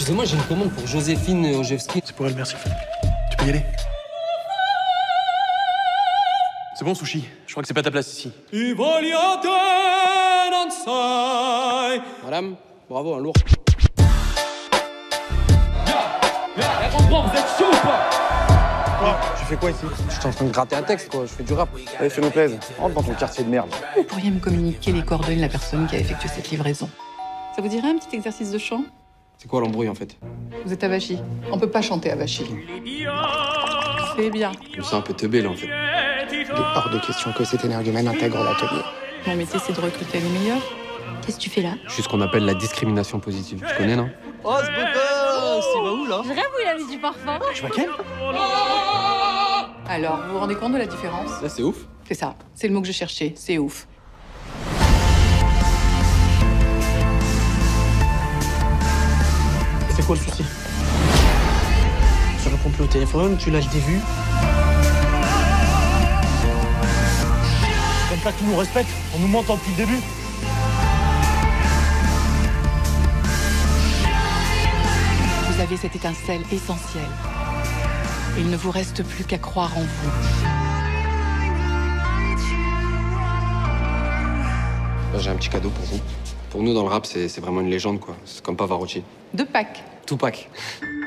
Excusez-moi, j'ai une commande pour Joséphine Ojewski. C'est pour elle, merci. Tu peux y aller. C'est bon, Sushi. Je crois que c'est pas ta place ici. Madame, bravo, un lourd. Vous êtes chaud ou pas? Tu fais quoi ici? Je suis en train de gratter un texte, quoi. Je fais du rap. Allez, fais-nous plaisir. Rentre dans ton quartier de merde. Vous pourriez me communiquer les coordonnées de la personne qui a effectué cette livraison. Ça vous dirait un petit exercice de chant? C'est quoi l'embrouille, en fait? Vous êtes Avachi. On peut pas chanter Avachi. C'est bien. Je me sens un peu teubé, là, en fait. Il est hors de question que cet énergumène intègre l'atelier. Mon métier, c'est de recruter les meilleurs. Qu'est-ce que tu fais là? Je suis ce qu'on appelle la discrimination positive. Tu connais, non? Oh, ce beau gosse, il va où là? Je rêve où il a mis du parfum. Tu vois quel? Alors, vous vous rendez compte de la différence? Là, c'est ouf. C'est ça. C'est le mot que je cherchais. C'est ouf. C'est quoi le souci? Tu réponds plus au téléphone, tu lâches des vues. Comme ça que tu nous respectes, on nous mentant depuis le début. Vous avez cette étincelle essentielle. Il ne vous reste plus qu'à croire en vous. Là, j'ai un petit cadeau pour vous. Pour nous, dans le rap, c'est vraiment une légende, quoi. C'est comme Pavarotti. Deux packs. Tupac.